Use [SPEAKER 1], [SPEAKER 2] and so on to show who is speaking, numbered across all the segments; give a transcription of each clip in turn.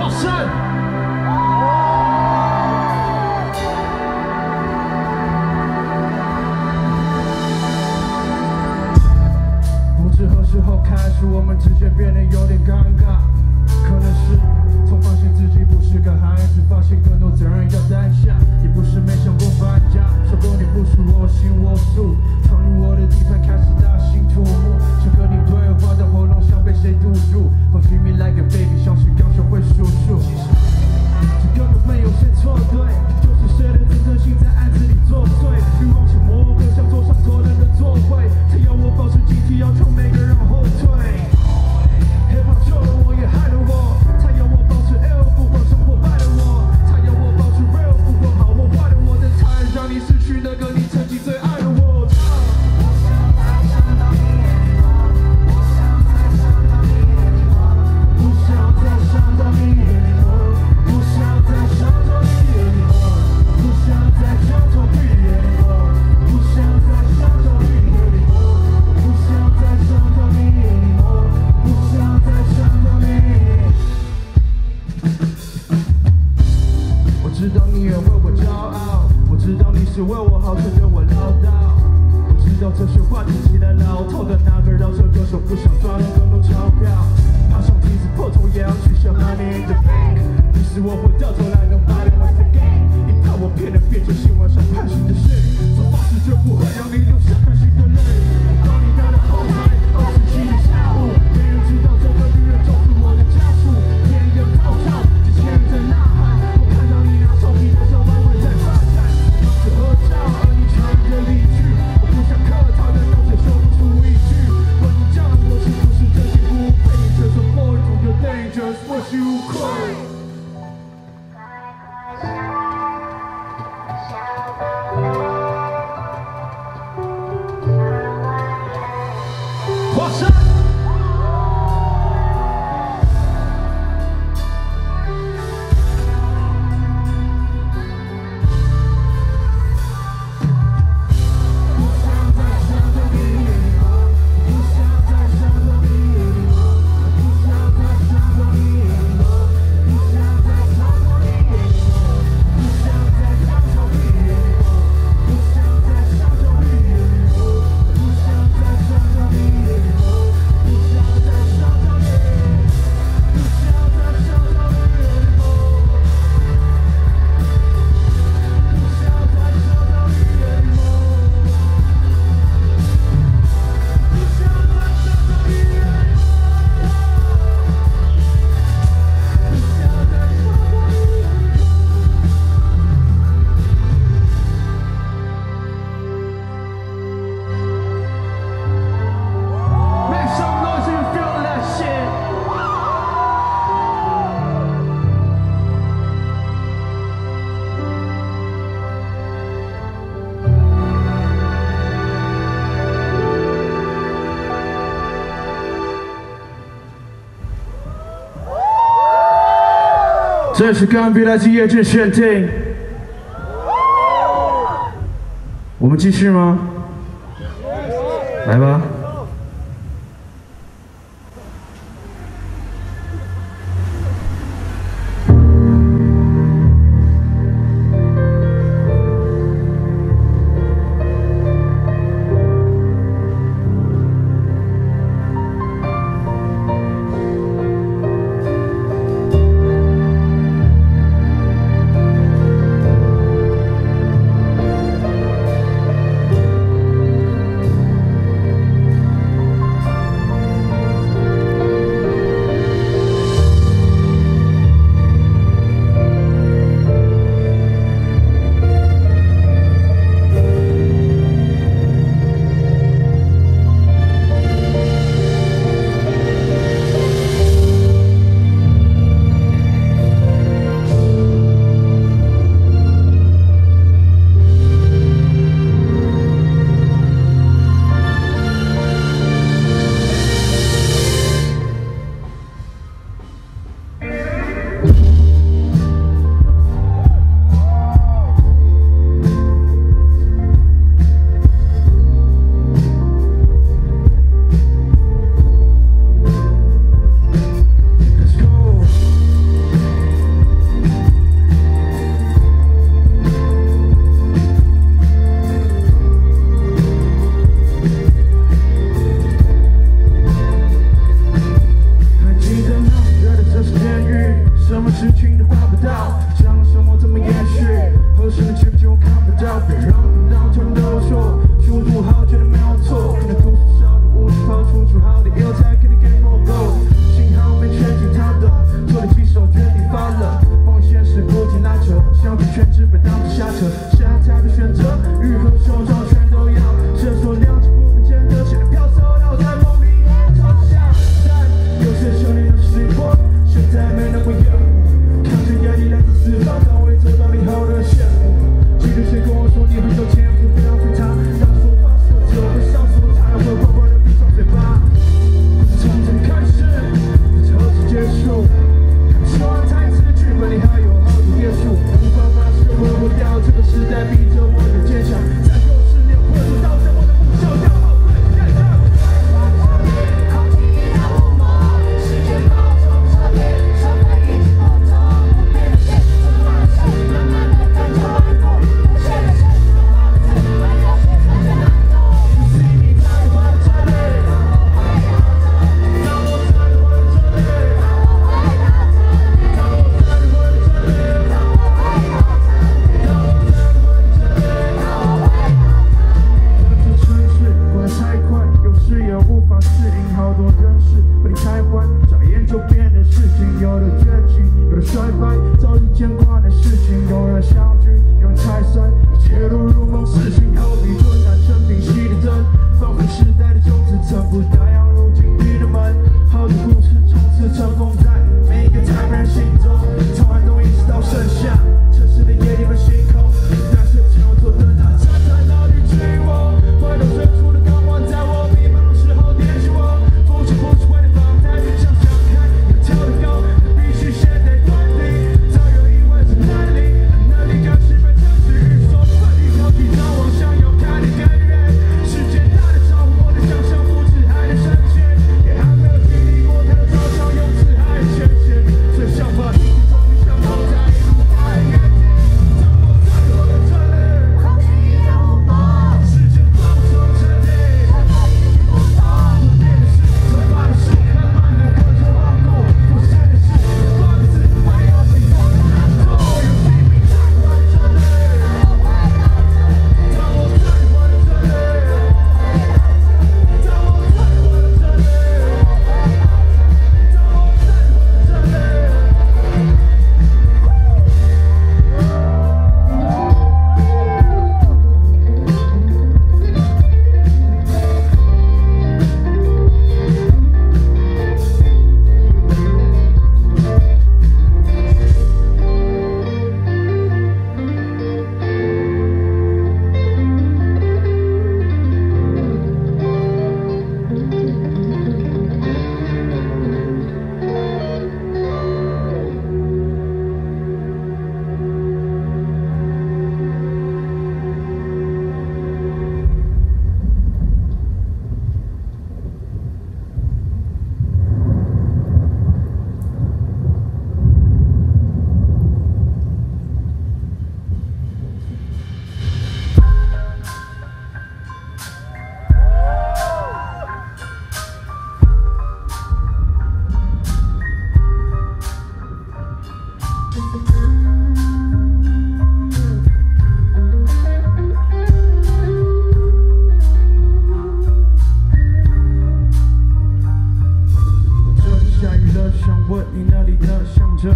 [SPEAKER 1] 华山。不知何时候开始，我们之间变得有点尴尬，可能是从发现自己不是个孩子，发现更多责任要担下，也不是没想过搬家，说过你不是我行我素，闯入我的地盘开始大兴土木，想和你对话的喉咙像被谁堵住，放 treat me like a baby， 像是刚学会数数，这根本没有谁错对，就是谁的真正心在暗自里作祟，欲望是魔鬼像桌上错人的座位，他要我保持警惕，要求每个人后退。Hip hop 救了我，也害了我。他要我保持 L， 不管生活败了我。他要我保持 real， 不管好或坏的我的才让你失去那个你曾经最爱的我。不想再伤到你 anymore， 不想再伤到你 anymore， 不想再伤到你 anymore， 不想再伤到你 anymore， 不想再伤到你 anymore， 不想再伤到你。我知道你也为我骄傲，我知道你是为我好，却对我唠叨。我知道这些话听起来老套，但哪个饶舌歌手不想赚更多钞票？爬上梯子破头也要去想 money in the bank， 于是我回到头来 nobody wants the game， 你怕我变得变成新闻上判刑的事，这方式绝不会让你留下开心的泪。我帮你拿了后台27的下午，没人知道这个女人就是我的家属，别人高唱，这些人在呐喊，我看到你拿手机的时候，慢慢在发展，当时合照，而你全然离去，我不想客套，但到却说不出一句。问你这样的我是不是真心不配？你却说 boy do your thing just what you could。华山。这是刚比来自叶镇选定，我们继续吗？来吧。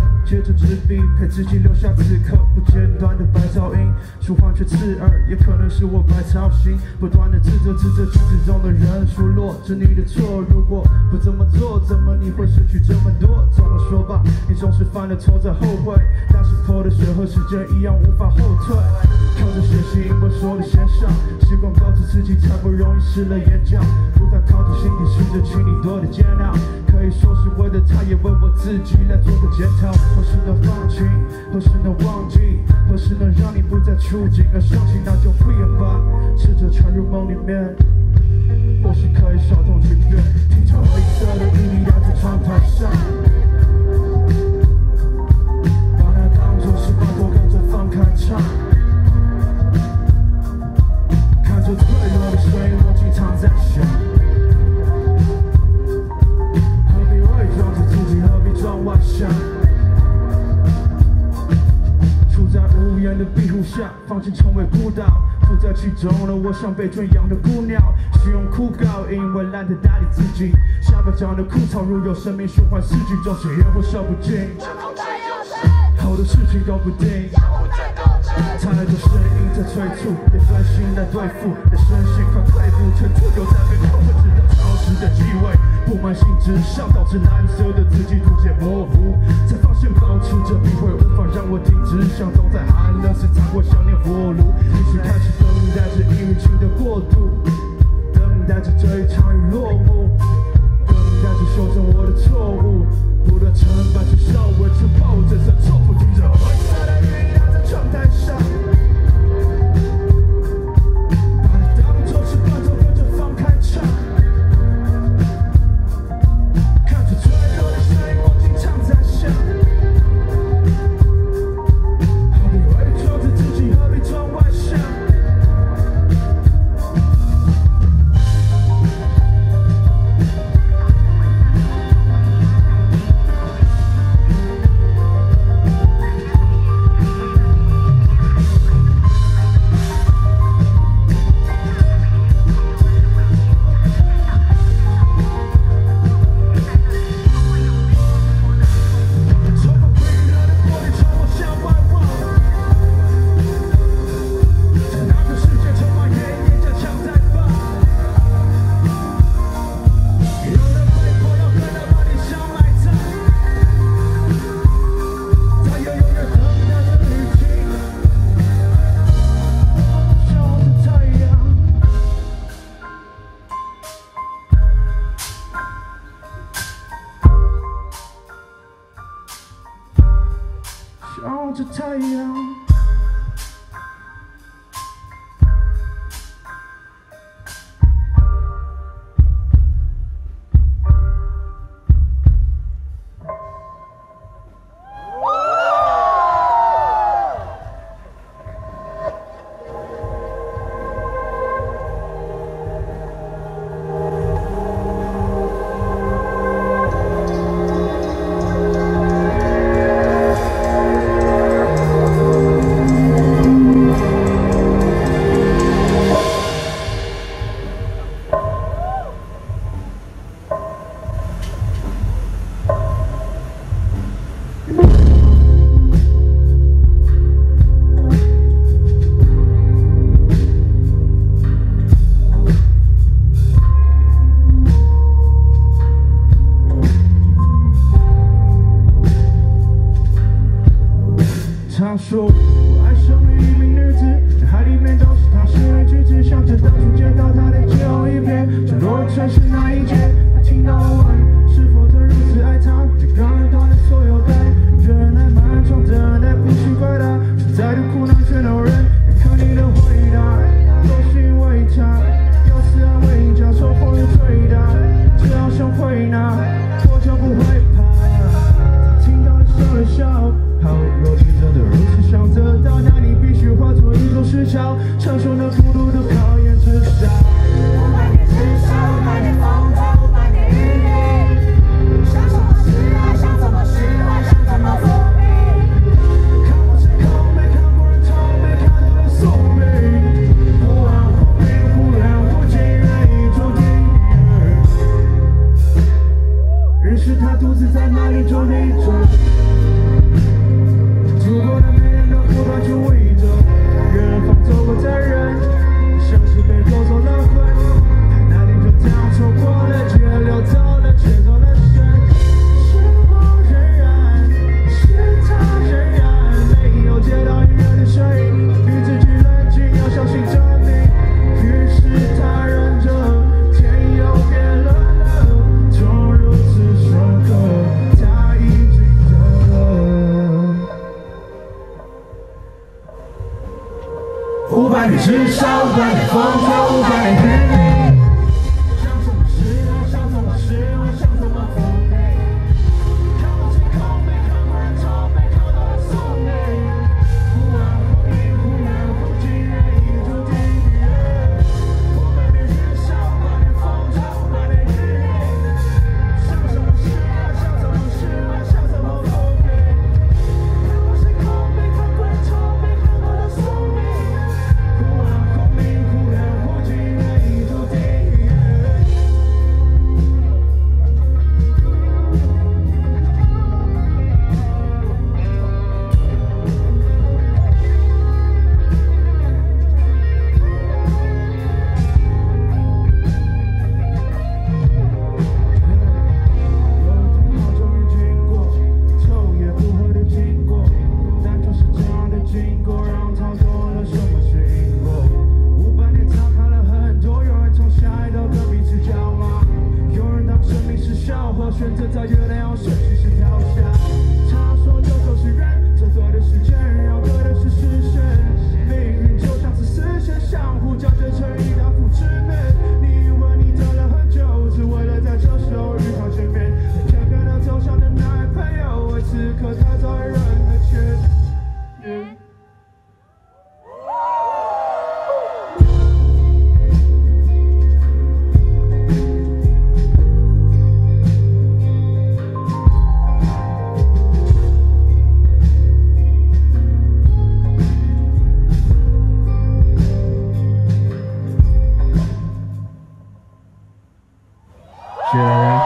[SPEAKER 1] 接着纸笔陪自己留下此刻不间断的白噪音，舒缓却刺耳，也可能是我白操心，不断的指责镜子中的人数落着你的错，如果不这么做，怎么你会失去这么多？这么说吧，你总是犯了错在后悔，但是破的血和时间一样无法后退，靠着写信我说的写上，习惯告诉自己才不容易失了眼角，不敢靠着心底试着请你多的煎熬，可以说是为了他，也为我自己来做个检讨，何时能放弃，何时能忘记，何时能让你不再触景而伤心，那就不演吧，试着传入梦里面，或许可以稍纵即逝，听着灰色的雨滴打在窗台上，把它当作是把歌跟着放开唱，看着脆弱的声音我经常在想，何必伪装着自己，何必装外向，处在无言的庇护下，放弃成为孤岛，处在其中了，我像被圈养的孤鸟，使用枯槁，因为懒得打理自己，下巴长的枯草，如有生命循环四季，总是烟火烧不尽，好多事情都不定，太多声音在催促，得分心来对付，得身心快退步，沉出又在被迫，直到潮湿的气味布满信纸上，导致蓝色的字迹逐渐模糊，才发现保持着笔会无法让我停止想，总在寒冷时才会想念火炉，于是开始等待着疫情的过渡，等待着这一场雨落幕，等待着修正我的错误，不断承办着笑委屈抱着这错不停着灰色的雨打在窗台上，把它当作是伴奏跟着放开唱，看着脆弱的声音我经常在想，何必伪装着自己，何必装外向，照着太阳。他说我爱上了一名女子，脑海里面都是她诗人句子，想着当初见到她的最后一瞥，坠落城市那一劫，她听到我问是否曾如此爱她，这个人断了所有爱，人爱漫长等待不奇怪的，实在的苦恼却没有人看你的回答，都是因为他要死安慰假说风雨吹打，只要想回答我就不会怕，他听到了笑了笑，好若你真的如此想得到，那你必须化作一座石桥，承受那孤独的考验，至少
[SPEAKER 2] 500年至少500年风暴500年雨淋，想什么是爱，想怎么释怀，想怎么作弊，
[SPEAKER 1] 看我成功，没看过人痛，没看到人宿命，忽暗忽明，忽远忽近，人已注定。于是他独自在那里坐立着。 500年，至少500年风潮，500年日历。想怎么失落，想怎么失落，想怎么不配？看不清空杯，看不人头杯，看到了宿命。忽暗忽明，忽远忽近，人一注定。500年，至少500年风潮，500年日历。想怎么失落，想怎么失落，想怎么不配？看不清空杯，看不人头杯，看到了宿命。忽暗忽明，忽远忽近，人一注定。选择在这那样顺其是跳下，他说这就是人，这做的是真，要得的是实现。命运就像是死线，相互交织成一道复制面。你以为你等了很久，只为了在这时候与他见面。天可能走向的那位朋友，而此刻他早已认了全。谢谢大家。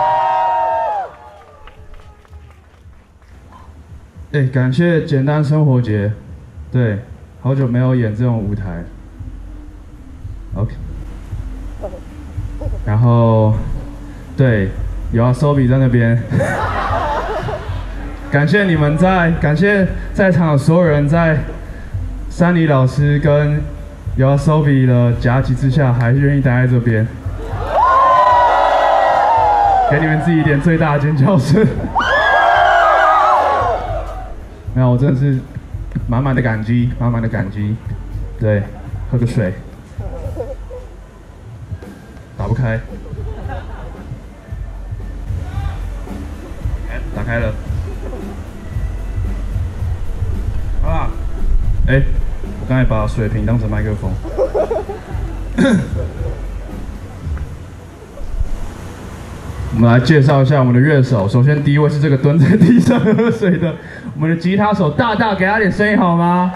[SPEAKER 1] 感谢简单生活节，对，好久没有演这种舞台。OK。然后，对，有啊，Sobi在那边。感谢你们感谢在场的所有人在山里老师跟有啊 Sobi 的夹击之下，还是愿意待在这边。给你们自己一点最大的尖叫声！没有，我真的是满满的感激，满满的感激。对，喝个水。打不开。打开了。好啦，我刚才把水瓶当成麦克风。我们来介绍一下我们的乐手。首先，第一位是这个蹲在地上喝水的，我们的吉他手大大，给他点声音好吗？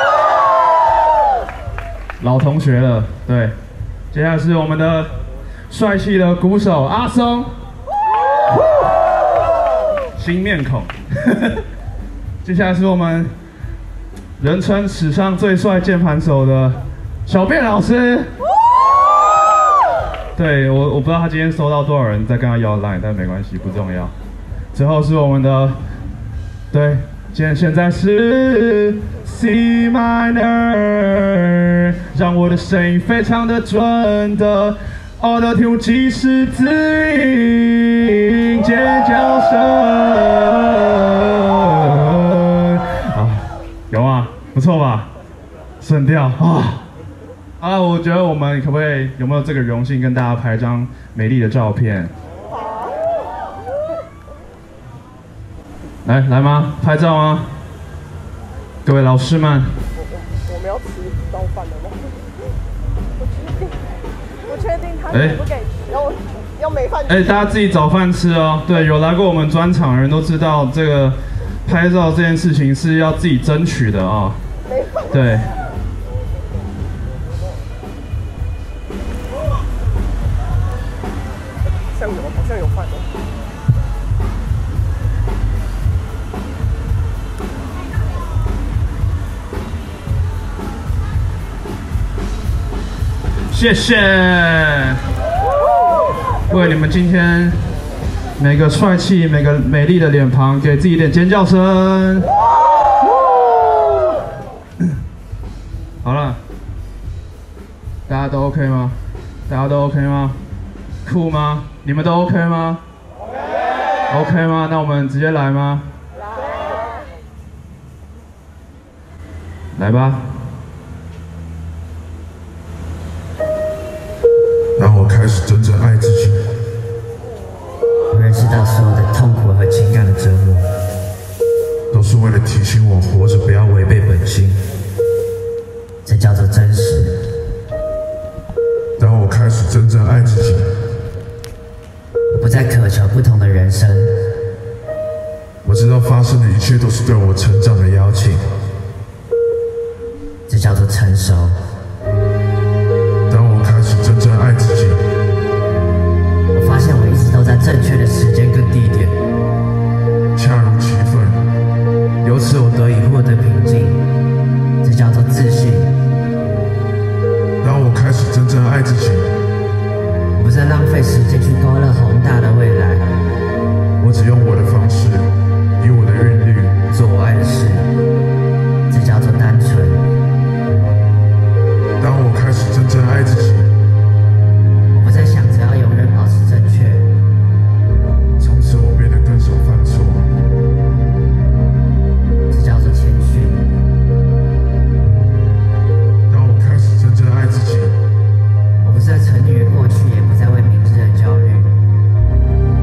[SPEAKER 1] 老同学了，对。接下来是我们的帅气的鼓手阿松，新面孔。接下来是我们人称史上最帅键盘手的小便老师。对，我不知道他今天收到多少人在跟他要 line， 但没关系，不重要。最后是我们的，对，现在是 C minor， 让我的声音非常的准的 Auto-Tune 即时自音尖叫声。啊，有吗？不错吧？顺调啊。我觉得我们可不可以有没有这个荣幸跟大家拍张美丽的照片？来吗？拍照吗？各位老师们。
[SPEAKER 3] 我们要吃早饭了吗？我确定他给不给要没饭吃。
[SPEAKER 1] 大家自己找饭吃哦。对，有来过我们专场的人都知道，这个拍照这件事情是要自己争取的啊。
[SPEAKER 3] 没饭。
[SPEAKER 1] 对。
[SPEAKER 3] 好像有饭哦。
[SPEAKER 1] 谢谢，为你们今天每个帅气、每个美丽的脸庞，给自己一点尖叫声。好了，大家都 OK 吗？大家都 OK 吗？酷吗？你们都 OK 吗 ？OK 吗？那我们直接来吗？来吧。 开始真正爱自己，
[SPEAKER 4] 我认识到所有的痛苦和情感的折磨，
[SPEAKER 1] 都是为了提醒我活着不要违背本心。
[SPEAKER 4] 这叫做真实。
[SPEAKER 1] 当我开始真正爱自己，
[SPEAKER 4] 我不再渴求不同的人生，
[SPEAKER 1] 我知道发生的一切都是对我成长的邀请。
[SPEAKER 4] 这叫做成熟。
[SPEAKER 1] 当我开始真正爱自己，
[SPEAKER 4] 我发现我一直都在正确的时间跟地点，
[SPEAKER 1] 恰如其分，
[SPEAKER 4] 由此我得以获得平静。这叫做自信。
[SPEAKER 1] 当我开始真正爱自己，
[SPEAKER 4] 我不再浪费时间去勾勒宏大的未来，
[SPEAKER 1] 我只用我的方式，以我的韵律
[SPEAKER 4] 做我爱的事。这叫做单纯。
[SPEAKER 1] 当我开始真正爱自己，
[SPEAKER 4] 我不再想着要永远保持正确，
[SPEAKER 1] 从此我变得更少犯错。
[SPEAKER 4] 这叫做谦逊。
[SPEAKER 1] 当我开始真正爱自己，
[SPEAKER 4] 我不再沉溺于过去，也不再为明日而焦虑，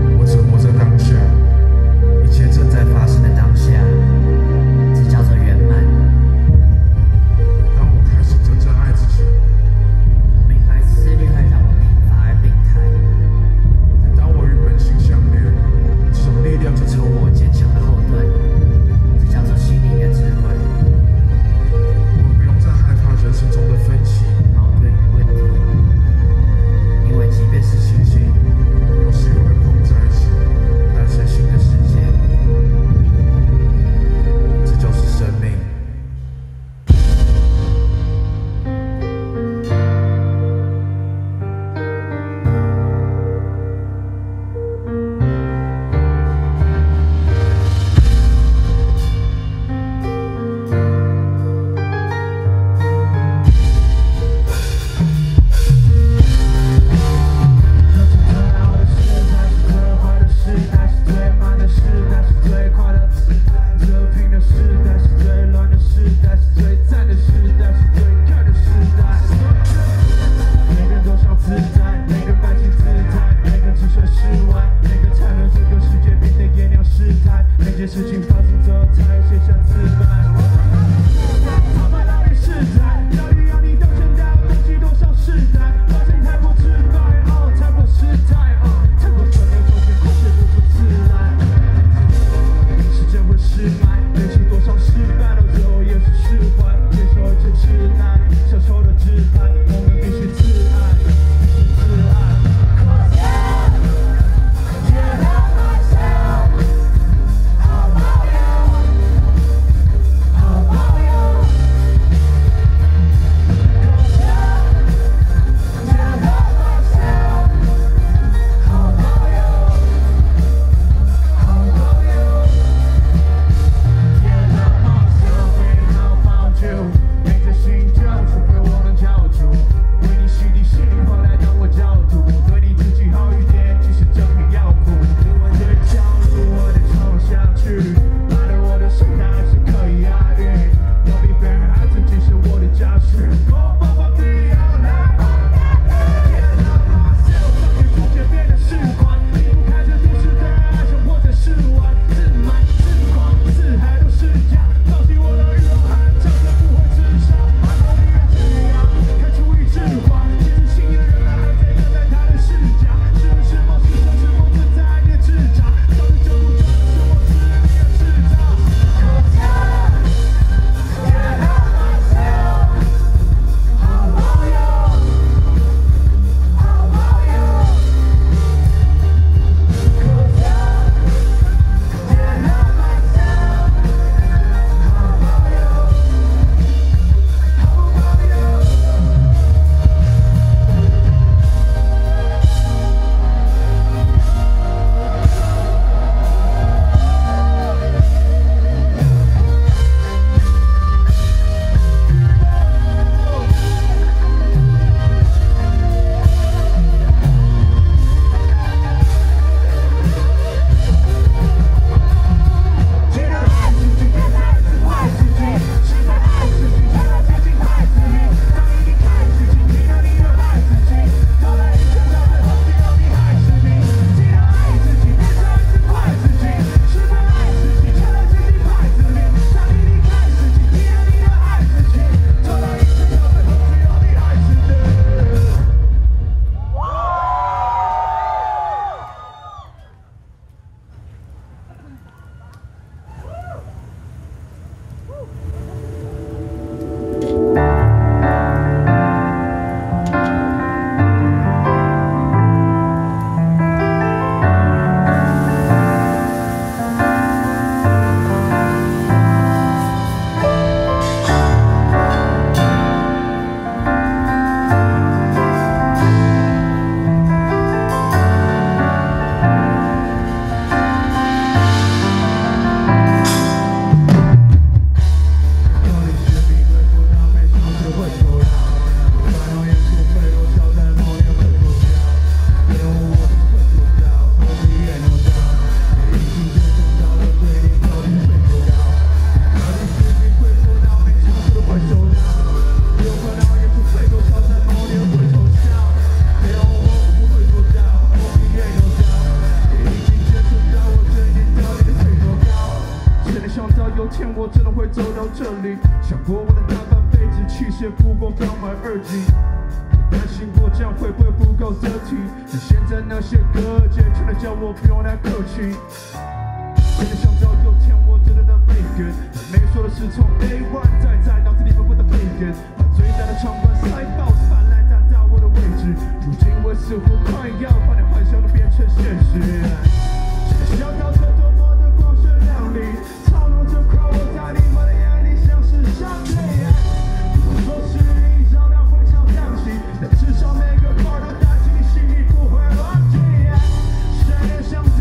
[SPEAKER 1] 真的会走到这里。想过我的大半辈子，器械不过刚买2级。担心过这样会不会不够得体，但现在那些哥姐全都叫我不用太客气。真的想找有天我真的能make it，但没说的是从 day one 在脑子里面我的背根，把最大的长板塞爆，灿烂达到我的位置。如今我似乎快要把你幻想都变成现实。想到这多么的光鲜亮丽，操弄着夸我在你们的眼里像是上帝。不说是一张两会场亮起，但至少每个 part 都打进你心里不会忘记。谁能想到？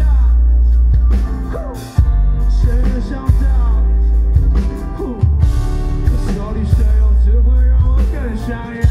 [SPEAKER 1] 谁能想到？可是到底谁又只会让我更想要？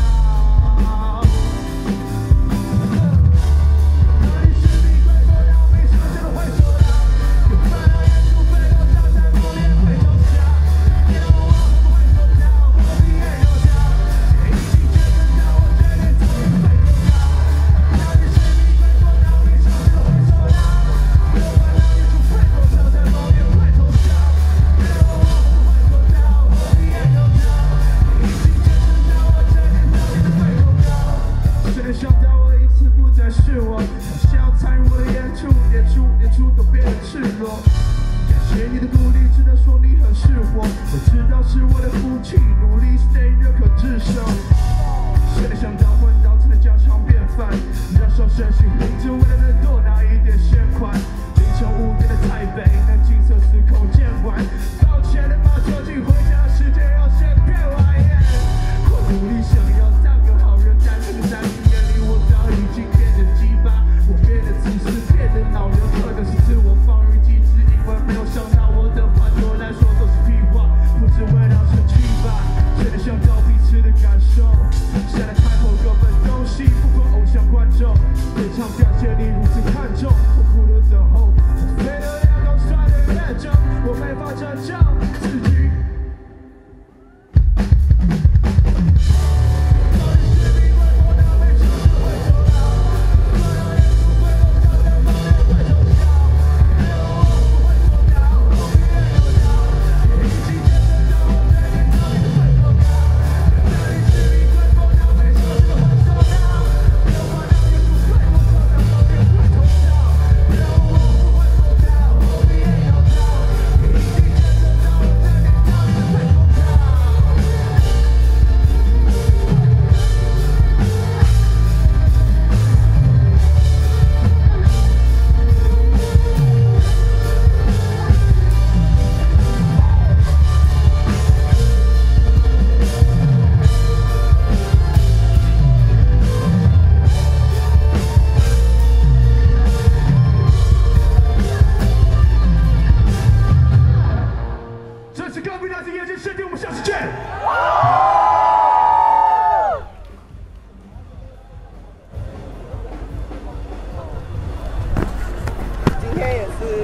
[SPEAKER 1] 想到我一次不再是我，想要参与我的演出都变得赤裸。感谢你的鼓励，只能说你很适合。我知道是我的福气，努力 stay 热可制胜。谁能想到混到才能家常便饭，燃烧身心灵，只为了能多拿一点。